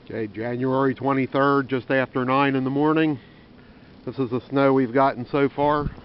Okay, January 23rd, just after 9 in the morning. This is the snow we've gotten so far.